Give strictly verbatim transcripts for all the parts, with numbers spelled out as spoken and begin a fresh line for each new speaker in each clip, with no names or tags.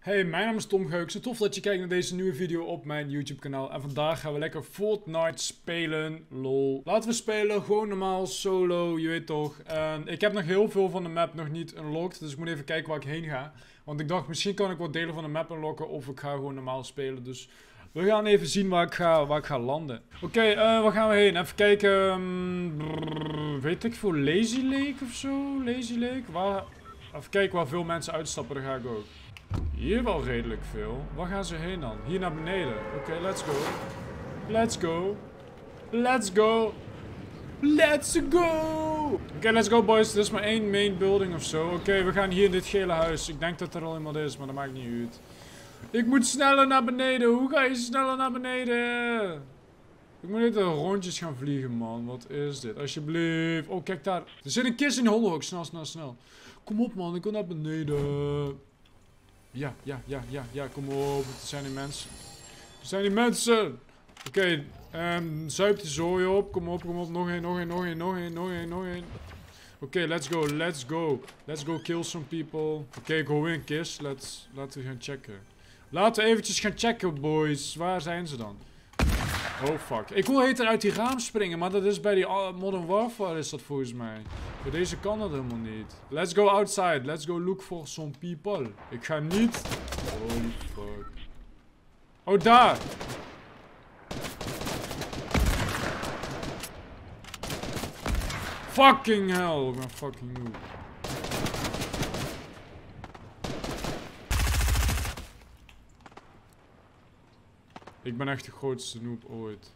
Hey, mijn naam is Tom Geuksen. Tof dat je kijkt naar deze nieuwe video op mijn YouTube kanaal. En vandaag gaan we lekker Fortnite spelen. Lol. Laten we spelen. Gewoon normaal, solo, je weet toch. En ik heb nog heel veel van de map nog niet unlocked. Dus ik moet even kijken waar ik heen ga. Want ik dacht, misschien kan ik wat delen van de map unlocken. Of ik ga gewoon normaal spelen. Dus we gaan even zien waar ik ga, waar ik ga landen. Oké, okay, uh, waar gaan we heen? Even kijken. Um, brrr, weet ik veel, Lazy Lake of zo? Lazy Lake? Waar? Even kijken waar veel mensen uitstappen. Daar ga ik ook. Hier wel redelijk veel. Waar gaan ze heen dan? Hier naar beneden. Oké, okay, let's go. Let's go. Let's go. Let's go. Oké, okay, let's go boys. Dit is maar één main building of zo. Oké, okay, we gaan hier in dit gele huis. Ik denk dat er al iemand is, maar dat maakt niet uit. Ik moet sneller naar beneden. Hoe ga je sneller naar beneden? Ik moet niet de rondjes gaan vliegen, man. Wat is dit? Alsjeblieft. Oh, kijk daar. Er zit een kist in de hollowhawk. Snel, snel, snel. Kom op, man. Ik wil naar beneden. Ja, ja, ja, ja, ja, kom op. Het zijn die mensen. Het zijn die mensen. Oké, okay, um, zuip die zooi op. Kom op, kom op. Nog één, nog één, nog één, nog één, nog één, nog één. Oké, okay, let's go, let's go. Let's go kill some people. Oké, okay, ik hoor weer een kist. Let's, laten we gaan checken. Laten we eventjes gaan checken, boys. Waar zijn ze dan? Oh, fuck. Ik wil heet uit die raam springen, maar dat is bij die uh, Modern Warfare is dat volgens mij. Bij deze kan dat helemaal niet. Let's go outside. Let's go look for some people. Ik ga niet... Holy fuck. Oh, daar! Fucking hell. Ik ben fucking noob. Ik ben echt de grootste noob ooit.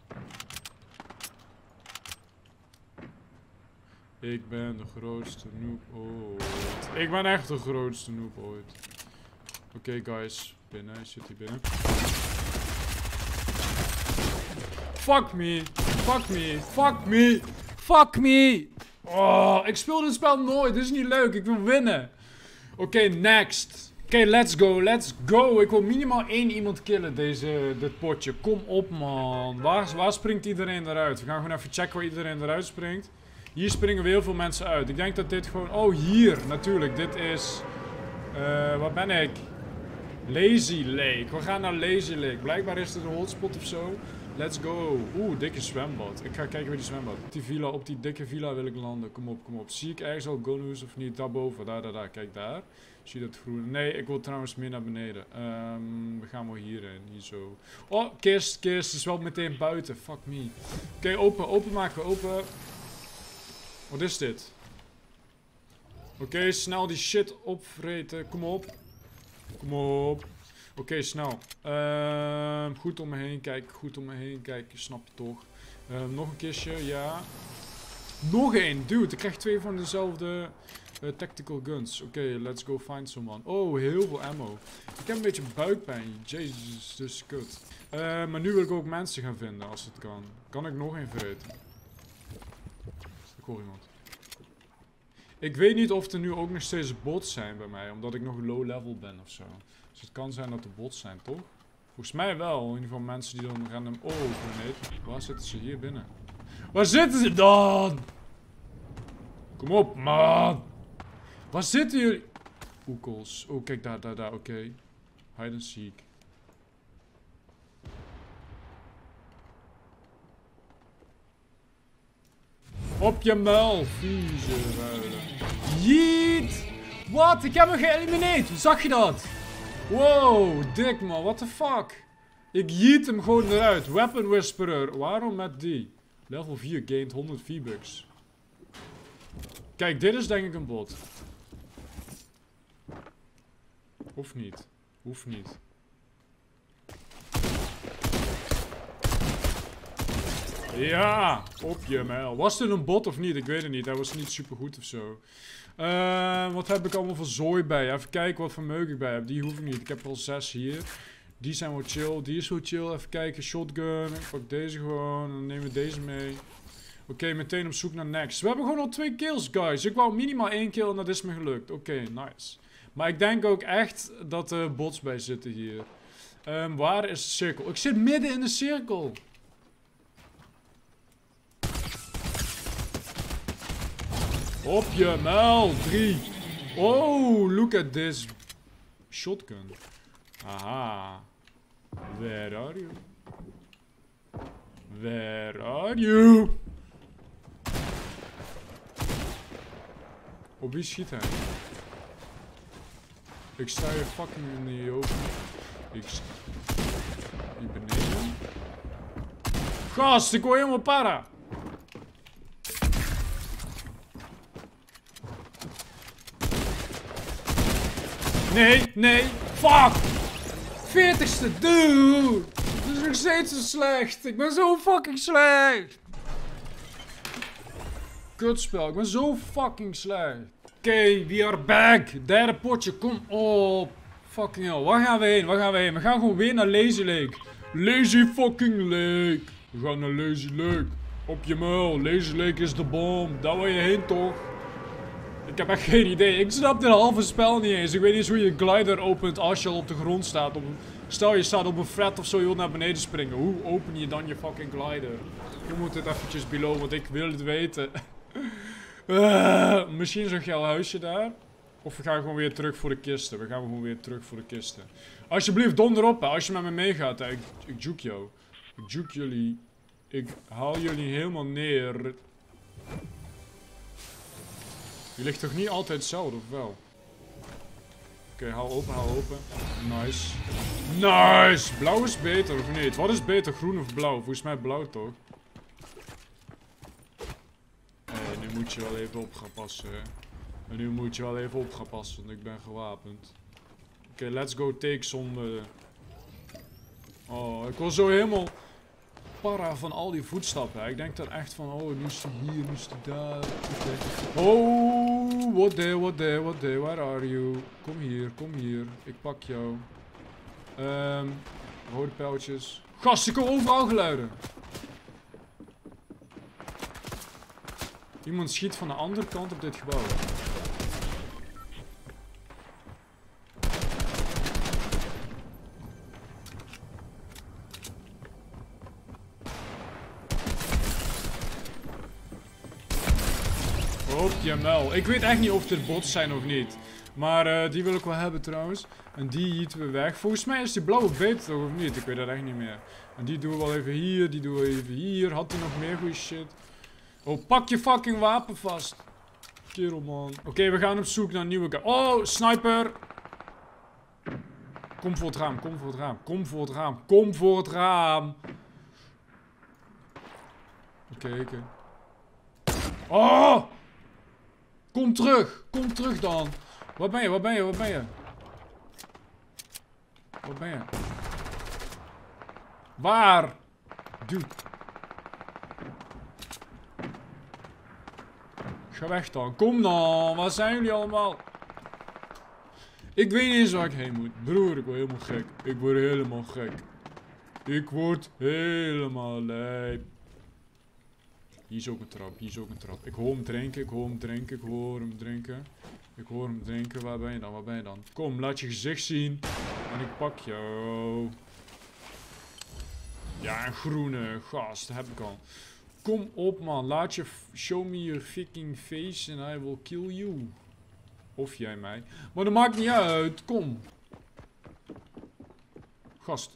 Ik ben de grootste noob ooit. Ik ben echt de grootste noob ooit. Oké, okay, guys. Binnen. Hij zit hier binnen. Fuck me. Fuck me. Fuck me. Fuck me. Oh, ik speel dit spel nooit. Dit is niet leuk. Ik wil winnen. Oké, okay, next. Oké, okay, let's go, let's go. Ik wil minimaal één iemand killen, deze, dit potje. Kom op, man. Waar, waar springt iedereen eruit? We gaan gewoon even checken waar iedereen eruit springt. Hier springen weer heel veel mensen uit. Ik denk dat dit gewoon... Oh, hier, natuurlijk. Dit is... Uh, waar ben ik? Lazy Lake. We gaan naar Lazy Lake. Blijkbaar is dit een hotspot of zo. Let's go. Oeh, dikke zwembad. Ik ga kijken bij die zwembad. Op die villa, op die dikke villa wil ik landen. Kom op, kom op. Zie ik ergens al gonus of niet? Daarboven, daar, daar, daar. Kijk daar. Zie je dat groen? Nee, ik wil trouwens meer naar beneden. Um, we gaan wel hierheen. Hier zo. Oh, kist, kist. Is wel meteen buiten. Fuck me. Oké, okay, open. Open maken we. Open. Wat is dit? Oké, okay, snel die shit opvreten. Kom op. Kom op. Oké, okay, snel. Uh, goed om me heen kijken. Goed om me heen kijken. Snap je toch? Uh, nog een kistje. Ja. Nog één. Dude, ik krijg twee van dezelfde uh, tactical guns. Oké, okay, let's go find someone. Oh, heel veel ammo. Ik heb een beetje buikpijn. Jezus, dus kut. Uh, maar nu wil ik ook mensen gaan vinden als het kan. Kan ik nog één vreten? Ik hoor iemand. Ik weet niet of er nu ook nog steeds bots zijn bij mij. Omdat ik nog low level ben of zo. Dus het kan zijn dat er bots zijn, toch? Volgens mij wel. In ieder geval mensen die dan random... Oh, nee. Waar zitten ze hier binnen? Waar zitten ze dan? Kom op, man. Waar zitten jullie? Oekels. Oh, kijk daar, daar, daar. Oké. Okay. Hide and seek. Op je muil, vieze ruilen. Yeet! Wat? Ik heb hem geëlimineerd. Zag je dat? Wow, dik man. What the fuck? Ik yeet hem gewoon eruit. Weapon Whisperer. Waarom met die? Level vier gained honderd V-Bucks. Kijk, dit is denk ik een bot. Of niet. Hoeft niet. Ja, op je mail. Was het een bot of niet? Ik weet het niet. Hij was niet super goed of zo. Uh, wat heb ik allemaal voor zooi bij? Even kijken wat voor meuk ik bij heb. Die hoef ik niet. Ik heb er al zes hier. Die zijn wel chill. Die is wel chill. Even kijken. Shotgun. Ik pak deze gewoon. Dan nemen we deze mee. Oké, okay, meteen op zoek naar next. We hebben gewoon al twee kills, guys. Ik wou minimaal één kill en dat is me gelukt. Oké, okay, nice. Maar ik denk ook echt dat er bots bij zitten hier. Um, waar is de cirkel? Ik zit midden in de cirkel. Op je muil, drie. Oh, look at this. Shotgun. Aha. Where are you? Where are you? Op wie schiet hij? Ik sta hier fucking in die open. Ik sta hier beneden. Gast, ik word helemaal para. Nee, nee, fuck! veertigste, dude! Het is nog steeds zo slecht. Ik ben zo fucking slecht. Kutspel, ik ben zo fucking slecht. Oké, okay, we are back. Derde potje, kom op. Fucking hell, waar gaan we heen? Waar gaan we heen? We gaan gewoon weer naar Lazy Lake. Lazy fucking Lake. We gaan naar Lazy Lake. Op je muil, Lazy Lake is de bom. Daar wil je heen toch? Ik heb echt geen idee. Ik snap dit halve spel niet eens. Ik weet niet eens hoe je glider opent als je al op de grond staat. Op, stel je staat op een fret of zo, je wilt naar beneden springen. Hoe open je dan je fucking glider? Je moet het eventjes below, want ik wil het weten. uh, misschien zo'n geil huisje daar. Of we gaan gewoon weer terug voor de kisten. We gaan gewoon weer terug voor de kisten. Alsjeblieft, donder op hè. Als je met me meegaat hè. Ik, ik juke jou. Ik juke jullie. Ik haal jullie helemaal neer. Je ligt toch niet altijd hetzelfde, of wel? Oké, okay, haal open, haal open. Nice. Nice! Blauw is beter, of niet? Wat is beter, groen of blauw? Volgens mij blauw, toch? Hé, hey, nu moet je wel even op gaan passen, hè. En nu moet je wel even op gaan passen, want ik ben gewapend. Oké, okay, let's go take some... Uh... Oh, ik was zo helemaal... para van al die voetstappen. Ik denk dan echt van, oh, nu is hij hier, nu is hij daar. Okay. Oh, what there, what there, what there, where are you? Kom hier, kom hier. Ik pak jou. Um, rode pijltjes. Gast, ik hoor overal geluiden. Iemand schiet van de andere kant op dit gebouw. Op je muil. Ik weet echt niet of dit bots zijn of niet. Maar uh, die wil ik wel hebben trouwens. En die hieten we weg. Volgens mij is die blauwe beter toch of niet? Ik weet dat echt niet meer. En die doen we wel even hier. Die doen we even hier. Had hij nog meer goede shit? Oh, pak je fucking wapen vast. Kerel man. Oké, okay, we gaan op zoek naar een nieuwe guy. Oh, sniper. Kom voor het raam. Kom voor het raam. Kom voor het raam. Kom voor het raam. Oké, okay, oké. Okay. Oh! Kom terug! Kom terug dan! Waar ben je? Waar ben je? Waar ben je? Waar ben je? Waar? Dude. Ga weg dan. Kom dan! Waar zijn jullie allemaal? Ik weet niet eens waar ik heen moet. Broer, ik word helemaal gek. Ik word helemaal gek. Ik word helemaal lijp. Hier is ook een trap, hier is ook een trap. Ik hoor hem drinken, ik hoor hem drinken, ik hoor hem drinken. Ik hoor hem drinken, waar ben je dan, waar ben je dan? Kom, laat je gezicht zien. En ik pak jou. Ja, een groene gast, dat heb ik al. Kom op man, laat je, show me your fucking face and I will kill you. Of jij mij. Maar dat maakt niet uit, kom. Gast.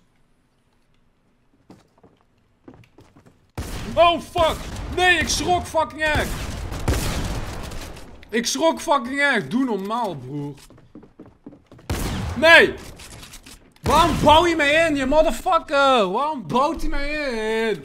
Oh fuck! Nee, ik schrok fucking erg! Ik schrok fucking erg! Doe normaal, broer. Nee! Waarom bouw je mij in, je motherfucker? Waarom bouwt hij mij in?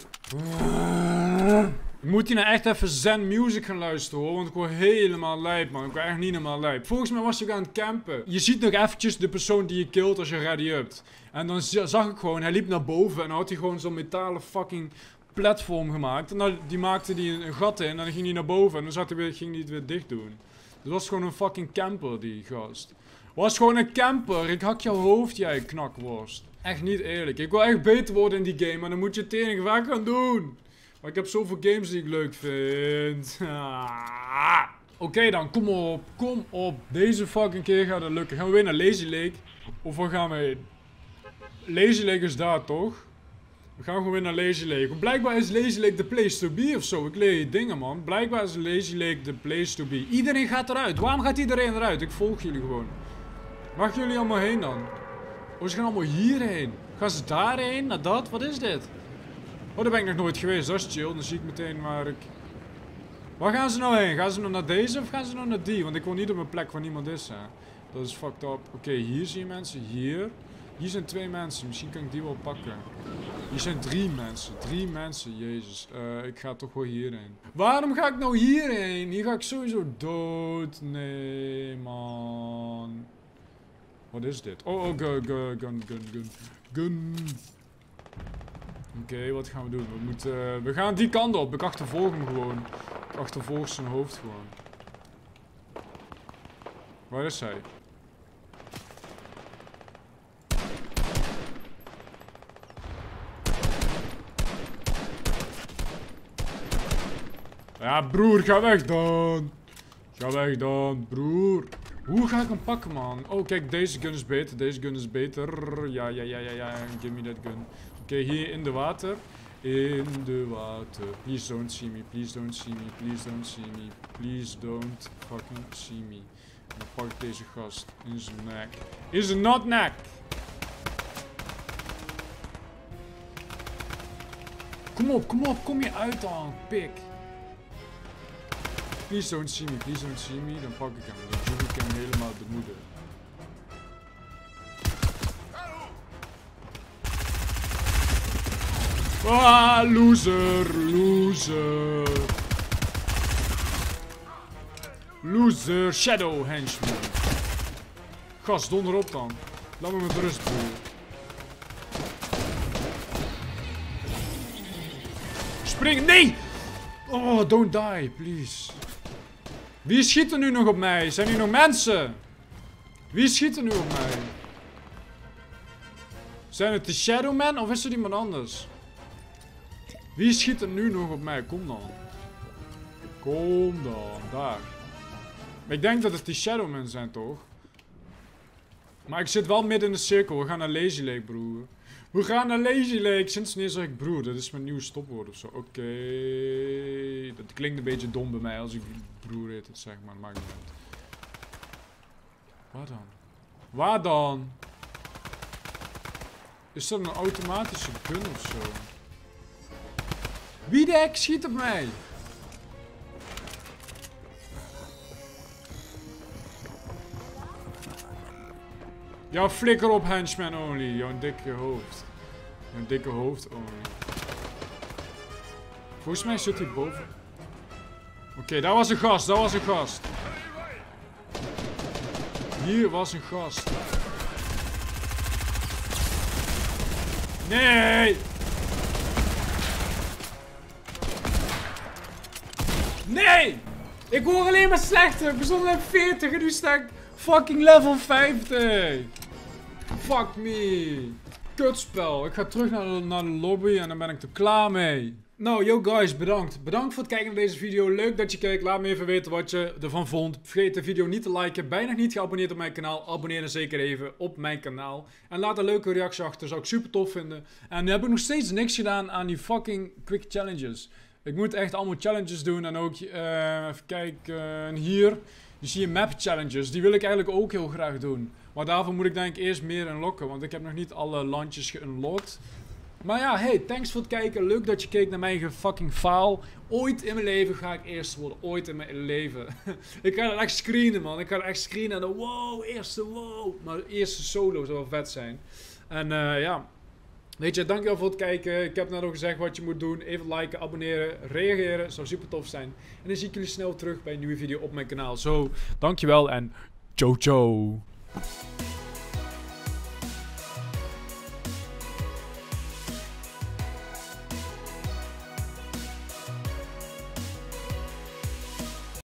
Ik moet hier nou echt even zen music gaan luisteren hoor, want ik word helemaal lijp man. Ik word echt niet helemaal lijp. Volgens mij was hij ook aan het campen. Je ziet nog eventjes de persoon die je killt als je ready hebt. En dan zag ik gewoon, hij liep naar boven en dan had hij gewoon zo'n metalen fucking platform gemaakt. En dan die maakte hij een gat in en dan ging hij naar boven en dan zat hij weer, ging hij het weer dicht doen. Dat was gewoon een fucking camper die gast. Was gewoon een camper. Ik hak jouw hoofd, jij knakworst. Echt niet eerlijk. Ik wil echt beter worden in die game, maar dan moet je het tegen weg gaan doen. Maar ik heb zoveel games die ik leuk vind. Ah. Oké okay dan, kom op. Kom op. Deze fucking keer gaat het lukken. Gaan we weer naar Lazy Lake? Of waar gaan we heen? Lazy Lake is daar toch? We gaan gewoon weer naar Lazy Lake. Blijkbaar is Lazy Lake de place to be of zo. Ik leer dingen man. Blijkbaar is Lazy Lake de place to be. Iedereen gaat eruit. Waarom gaat iedereen eruit? Ik volg jullie gewoon. Waar gaan jullie allemaal heen dan? Oh, ze gaan allemaal hierheen. Gaan ze daarheen? Naar dat? Wat is dit? Oh, daar ben ik nog nooit geweest. Dat is chill. Dan zie ik meteen waar ik... Waar gaan ze nou heen? Gaan ze nou naar deze of gaan ze nou naar die? Want ik woon niet op een plek waar niemand is, hè. Dat is fucked up. Oké, okay, hier zie je mensen. Hier. Hier zijn twee mensen. Misschien kan ik die wel pakken. Hier zijn drie mensen. Drie mensen. Jezus. Uh, ik ga toch wel hierheen. Waarom ga ik nou hierheen? Hier ga ik sowieso dood. Nee, man. Wat is dit? Oh, oh, gun, gun, gun, gun, gun. Gun. Oké, okay, wat gaan we doen? We moeten... Uh, we gaan die kant op. Ik achtervolg hem gewoon. Ik achtervolg zijn hoofd gewoon. Waar is hij? Ja, broer, ga weg dan. Ga weg dan, broer. Hoe ga ik hem pakken, man? Oh, kijk, deze gun is beter. Deze gun is beter. Ja, ja, ja, ja, ja. Give me that gun. Oké, okay, hier in de water. In de water. Please don't see me. Please don't see me. Please don't see me. Please don't fucking see me. En dan pak ik deze gast in zijn nek. In zijn not nek. Kom op, kom op. Kom je uit dan, pik. Please don't see me, please don't see me. Dan pak ik hem. Dan doe ik hem helemaal de moeder. Ah, loser, loser. Loser, shadow henchman. Gast, donder op dan. Laat me met rust, broer. Spring, nee! Oh, don't die, please. Wie schiet er nu nog op mij? Zijn hier nog mensen? Wie schiet er nu op mij? Zijn het de Shadowman of is er iemand anders? Wie schiet er nu nog op mij? Kom dan. Kom dan, daar. Ik denk dat het die Shadowmen zijn, toch? Maar ik zit wel midden in de cirkel. We gaan naar Lazy Lake, broer. We gaan naar Lazy Lake. Sinds wanneer zeg ik broer? Dat is mijn nieuwe stopwoord of zo. Oké. Okay. Dat klinkt een beetje dom bij mij als ik broer heet het zeg maar. Maakt niet uit. Waar dan? Waar dan? Is dat een automatische gun of zo? Wie de hek schiet op mij? Jouw flikker op, henchman only. Jouw dikke hoofd. Jouw dikke hoofd only. Volgens mij zit hij boven. Oké, okay, daar was een gast. Daar was een gast. Hier was een gast. Nee! Nee! Ik hoor alleen maar slechter. Ik stond level veertig en nu sta ik fucking level vijftig. Fuck me. Kutspel. Ik ga terug naar de, naar de lobby en dan ben ik er klaar mee. Nou, yo guys, bedankt. Bedankt voor het kijken naar deze video. Leuk dat je kijkt. Laat me even weten wat je ervan vond. Vergeet de video niet te liken. Ben je nog niet geabonneerd op mijn kanaal? Abonneer dan zeker even op mijn kanaal. En laat een leuke reactie achter. Zou ik super tof vinden. En nu heb ik nog steeds niks gedaan aan die fucking quick challenges. Ik moet echt allemaal challenges doen. En ook, uh, even kijken, uh, hier. Die zie je map challenges. Die wil ik eigenlijk ook heel graag doen. Maar daarvoor moet ik denk ik eerst meer unlocken. Want ik heb nog niet alle landjes geunlocked. Maar ja, hey, thanks voor het kijken. Leuk dat je keek naar mijn fucking faal. Ooit in mijn leven ga ik eerst worden. Ooit in mijn leven. Ik ga dat echt screenen, man. Ik ga dat echt screenen. En dan, wow, eerste, wow. Maar de eerste solo zou wel vet zijn. En uh, ja. Weet je, dankjewel voor het kijken. Ik heb net al gezegd wat je moet doen. Even liken, abonneren, reageren. Zou super tof zijn. En dan zie ik jullie snel terug bij een nieuwe video op mijn kanaal. Zo, dankjewel en ciao ciao.